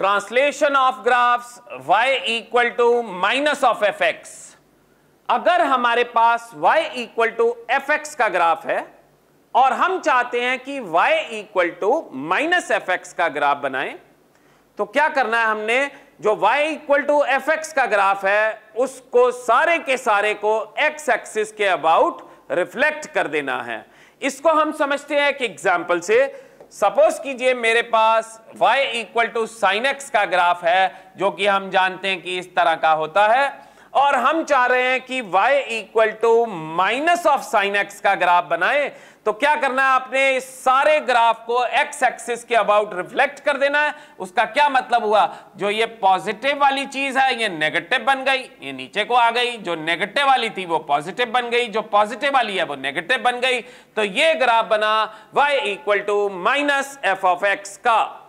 Translation of graphs y equal to minus of f x. अगर हमारे पास y equal to f x का graph है और हम चाहते हैं कि y equal to minus f x का ग्राफ बनाएं, तो क्या करना है हमने, जो y equal to f x का ग्राफ है उसको सारे के सारे को x एक्सिस के अबाउट रिफ्लेक्ट कर देना है। इसको हम समझते हैं कि एग्जाम्पल से, सपोज कीजिए मेरे पास y equal to sine x का ग्राफ है जो कि हम जानते हैं कि इस तरह का होता है, और हम चाह रहे हैं कि y equal to minus of sine x का ग्राफ बनाए। तो क्या करना है, आपने इस सारे ग्राफ को x एक्सिस के अबाउट रिफ्लेक्ट कर देना है। उसका क्या मतलब हुआ, जो ये पॉजिटिव वाली चीज है ये नेगेटिव बन गई, ये नीचे को आ गई, जो नेगेटिव वाली थी वो पॉजिटिव बन गई, जो पॉजिटिव वाली है वो नेगेटिव बन गई। तो ये ग्राफ बना y equal to minus f of x का।